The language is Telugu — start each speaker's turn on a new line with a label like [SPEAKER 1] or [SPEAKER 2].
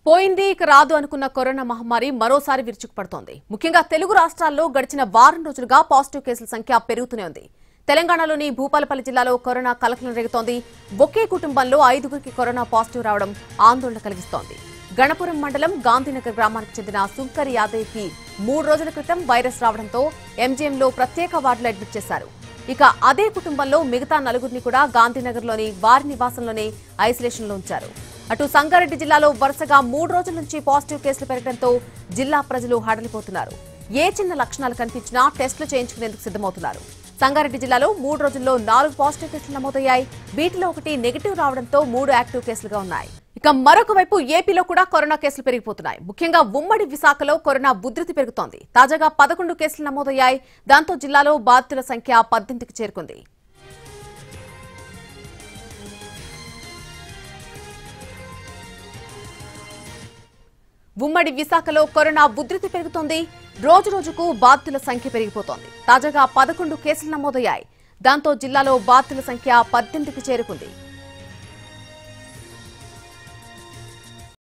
[SPEAKER 1] పోయింది ఇక రాదు అనుకున్న కరోనా మహమ్మారి మరోసారి విరుచుకుపడుతోంది. ముఖ్యంగా తెలుగు రాష్ట్రాల్లో గడిచిన వారం రోజులుగా పాజిటివ్ కేసుల సంఖ్య పెరుగుతూనే ఉంది. తెలంగాణలోని భూపాలపల్లి జిల్లాలో కరోనా కలకలం రేగుతోంది. ఒకే కుటుంబంలో 5గురికి కరోనా పాజిటివ్ రావడం ఆందోళన కలిగిస్తోంది. గణపురం మండలం గాంధీనగర్ గ్రామానికి చెందిన సుంకరి యాదయ్కి 3 రోజుల క్రితం వైరస్ రావడంతో ఎంజీఎంలో ప్రత్యేక వార్డులో అడ్మిట్ చేశారు. ఇక అదే కుటుంబంలో మిగతా 4గురిని కూడా గాంధీనగర్లోని వారి నివాసంలోనే ఐసోలేషన్లో ఉంచారు. అటు సంగారెడ్డి జిల్లాలో వరుసగా 3 రోజుల నుంచి పాజిటివ్ కేసులు పెరగడంతో జిల్లా ప్రజలు హడలిపోతున్నారు. ఏ చిన్న లక్షణాలు కనిపించినా టెస్టులు చేయించుకునేందుకు సిద్ధమవుతున్నారు. సంగారెడ్డి జిల్లాలో 3 రోజుల్లో 4 పాజిటివ్ కేసులు నమోదయ్యాయి. వీటిలో 1 నెగిటివ్ రావడంతో 3 యాక్టివ్ కేసులుగా ఉన్నాయి. ఇక మరొక వైపు ఏపీలో కూడా కరోనా కేసులు పెరిగిపోతున్నాయి. ముఖ్యంగా ఉమ్మడి విశాఖలో కరోనా ఉధృతి పెరుగుతోంది. తాజాగా 11 కేసులు నమోదయ్యాయి. దాంతో జిల్లాలో బాధితుల సంఖ్య 18కి చేరుకుంది. ఉమ్మడి విశాఖలో కరోనా ఉధృతి పెరుగుతోంది. రోజు రోజుకు బాధితుల సంఖ్య పెరిగిపోతోంది. తాజాగా 11 కేసులు నమోదయ్యాయి. దాంతో జిల్లాలో బాధితుల సంఖ్య 18కి చేరుకుంది.